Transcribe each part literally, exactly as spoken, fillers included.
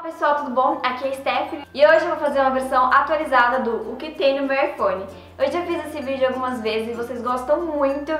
Pessoal, tudo bom? Aqui é a Stephanie e hoje eu vou fazer uma versão atualizada do O que tem no meu iPhone. Eu já fiz esse vídeo algumas vezes e vocês gostam muito,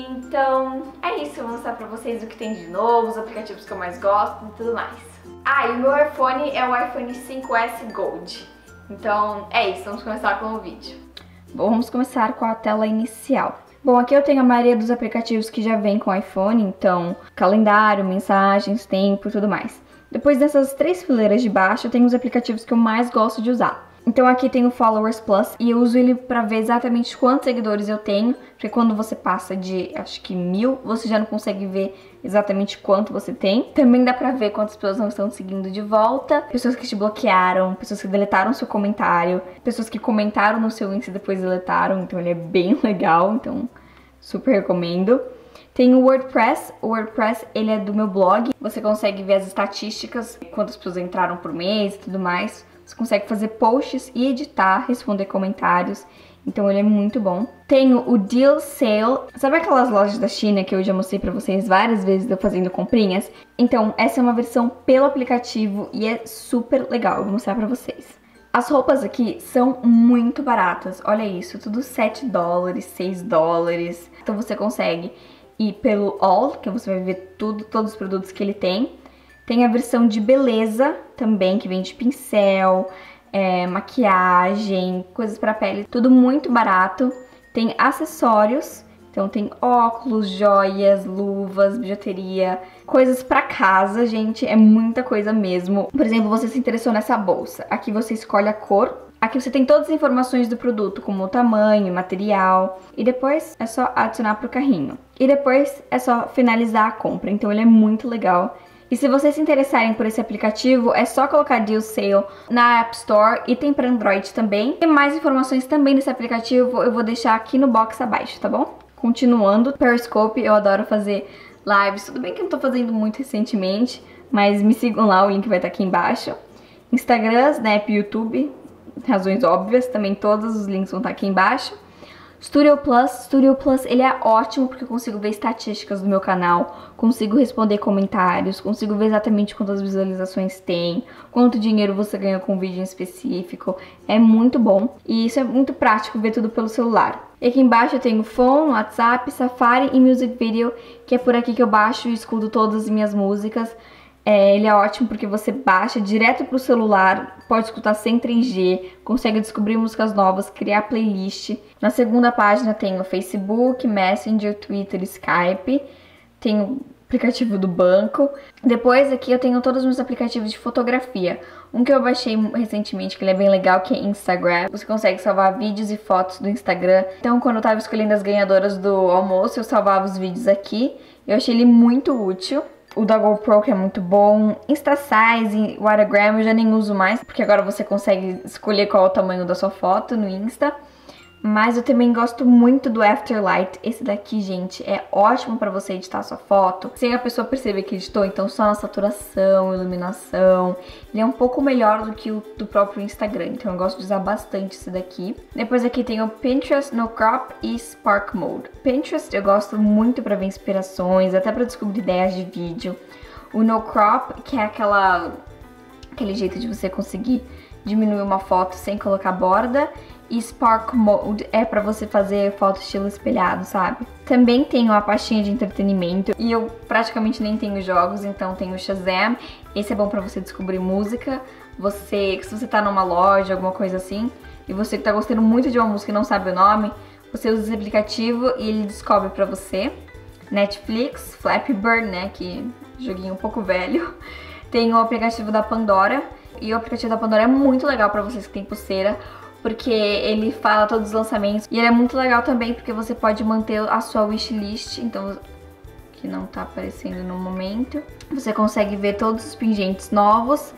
então é isso, eu vou mostrar pra vocês o que tem de novo, os aplicativos que eu mais gosto e tudo mais. Ah, e o meu iPhone é o iPhone cinco S Gold, então é isso, vamos começar com o vídeo. Bom, vamos começar com a tela inicial. Bom, aqui eu tenho a maioria dos aplicativos que já vem com o iPhone, então calendário, mensagens, tempo e tudo mais. Depois dessas três fileiras de baixo, eu tenho os aplicativos que eu mais gosto de usar. Então aqui tem o Followers Plus e eu uso ele pra ver exatamente quantos seguidores eu tenho, porque quando você passa de, acho que mil, você já não consegue ver exatamente quanto você tem. Também dá pra ver quantas pessoas não estão seguindo de volta, pessoas que te bloquearam, pessoas que deletaram seu comentário, pessoas que comentaram no seu Insta e depois deletaram, então ele é bem legal, então super recomendo. Tem o WordPress, o WordPress ele é do meu blog, você consegue ver as estatísticas, quantas pessoas entraram por mês e tudo mais. Você consegue fazer posts e editar, responder comentários, então ele é muito bom. Tenho o Deal Sale, sabe aquelas lojas da China que eu já mostrei pra vocês várias vezes eu fazendo comprinhas? Então essa é uma versão pelo aplicativo e é super legal, eu vou mostrar pra vocês. As roupas aqui são muito baratas, olha isso, tudo sete dólares, seis dólares, então você consegue ir pelo All, que você vai ver tudo, todos os produtos que ele tem. Tem a versão de beleza também, que vem de pincel, é, maquiagem, coisas pra pele, tudo muito barato. Tem acessórios, então tem óculos, joias, luvas, bijuteria, coisas pra casa, gente, é muita coisa mesmo. Por exemplo, você se interessou nessa bolsa, aqui você escolhe a cor. Aqui você tem todas as informações do produto, como o tamanho, material, e depois é só adicionar para o carrinho. E depois é só finalizar a compra, então ele é muito legal. E se vocês se interessarem por esse aplicativo, é só colocar Deal Sale na App Store e tem para Android também. E mais informações também desse aplicativo eu vou deixar aqui no box abaixo, tá bom? Continuando, Periscope, eu adoro fazer lives, tudo bem que eu não tô fazendo muito recentemente, mas me sigam lá, o link vai estar aqui embaixo. Instagram, Snap, YouTube, razões óbvias, também todos os links vão estar aqui embaixo. Studio Plus, Studio Plus ele é ótimo porque eu consigo ver estatísticas do meu canal, consigo responder comentários, consigo ver exatamente quantas visualizações tem, quanto dinheiro você ganha com um vídeo em específico, é muito bom e isso é muito prático ver tudo pelo celular. E aqui embaixo eu tenho Phone, WhatsApp, Safari e Music Video, que é por aqui que eu baixo e escuto todas as minhas músicas. É, ele é ótimo porque você baixa direto pro celular, pode escutar sem três G, consegue descobrir músicas novas, criar playlist. Na segunda página tem o Facebook, Messenger, Twitter, Skype, tem o aplicativo do banco. Depois aqui eu tenho todos os meus aplicativos de fotografia. Um que eu baixei recentemente, que ele é bem legal, que é Instagram. Você consegue salvar vídeos e fotos do Instagram. Então quando eu tava escolhendo as ganhadoras do almoço, eu salvava os vídeos aqui. Eu achei ele muito útil. O da GoPro, que é muito bom. InstaSize, Watagram eu já nem uso mais, porque agora você consegue escolher qual é o tamanho da sua foto no Insta. Mas eu também gosto muito do Afterlight. Esse daqui, gente, é ótimo pra você editar a sua foto sem a pessoa perceber que editou, então só na saturação, iluminação. Ele é um pouco melhor do que o do próprio Instagram, então eu gosto de usar bastante esse daqui. Depois aqui tem o Pinterest, No Crop e Spark Mode. Pinterest eu gosto muito pra ver inspirações, até pra descobrir ideias de vídeo. O No Crop, que é aquela, aquele jeito de você conseguir diminuir uma foto sem colocar borda. E Spark Mode é pra você fazer foto estilo espelhado, sabe? Também tem uma pastinha de entretenimento e eu praticamente nem tenho jogos, então tem o Shazam. Esse é bom pra você descobrir música. Você, se você tá numa loja, alguma coisa assim, e você que tá gostando muito de uma música e não sabe o nome, você usa esse aplicativo e ele descobre pra você. Netflix, Flappy Bird, né, que joguinho um pouco velho. Tem o aplicativo da Pandora, e o aplicativo da Pandora é muito legal pra vocês que tem pulseira, porque ele fala todos os lançamentos. E ele é muito legal também porque você pode manter a sua wishlist, então, que não tá aparecendo no momento. Você consegue ver todos os pingentes novos.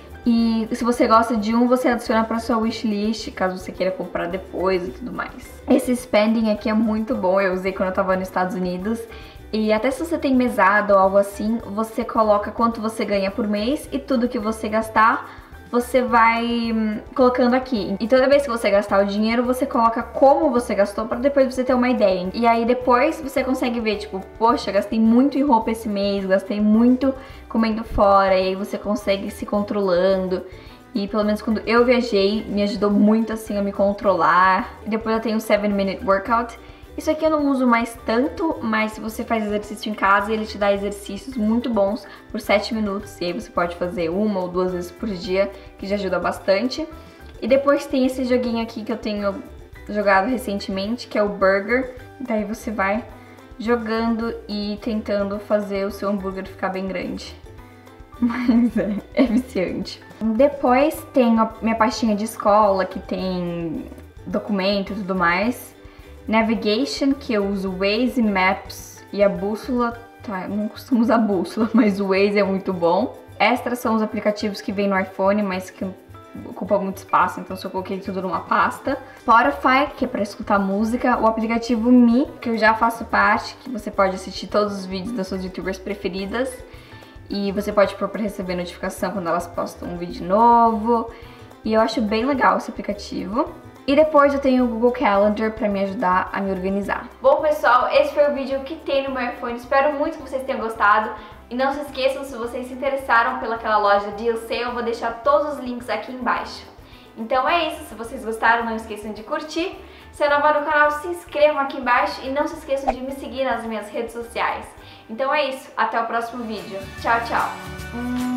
E se você gosta de um, você adiciona pra sua wishlist, caso você queira comprar depois e tudo mais. Esse spending aqui é muito bom, eu usei quando eu tava nos Estados Unidos. E até se você tem mesada ou algo assim, você coloca quanto você ganha por mês e tudo que você gastar, você vai hum, colocando aqui. E toda vez que você gastar o dinheiro, você coloca como você gastou pra depois você ter uma ideia. E aí depois você consegue ver, tipo, poxa, gastei muito em roupa esse mês, gastei muito comendo fora, e aí você consegue se controlando. E pelo menos quando eu viajei, me ajudou muito assim a me controlar. E depois eu tenho o seven minute workout. Isso aqui eu não uso mais tanto, mas se você faz exercício em casa, ele te dá exercícios muito bons por sete minutos. E aí você pode fazer uma ou duas vezes por dia, que já ajuda bastante. E depois tem esse joguinho aqui que eu tenho jogado recentemente, que é o Burger. Daí você vai jogando e tentando fazer o seu hambúrguer ficar bem grande. Mas é, é viciante. Depois tem a minha pastinha de escola, que tem documento e tudo mais. Navigation, que eu uso Waze, Maps e a bússola. Tá, eu não costumo usar bússola, mas o Waze é muito bom. Extras são os aplicativos que vem no iPhone, mas que ocupa muito espaço, então só coloquei tudo numa pasta. Spotify, que é pra escutar música. O aplicativo Me, que eu já faço parte, que você pode assistir todos os vídeos das suas youtubers preferidas. E você pode pôr pra receber notificação quando elas postam um vídeo novo. E eu acho bem legal esse aplicativo. E depois eu tenho o Google Calendar pra me ajudar a me organizar. Bom, pessoal, esse foi o vídeo que tem no meu iPhone. Espero muito que vocês tenham gostado. E não se esqueçam, se vocês se interessaram pelaquela loja Deal Sale, eu vou deixar todos os links aqui embaixo. Então é isso, se vocês gostaram, não esqueçam de curtir. Se é nova no canal, se inscrevam aqui embaixo e não se esqueçam de me seguir nas minhas redes sociais. Então é isso, até o próximo vídeo. Tchau, tchau!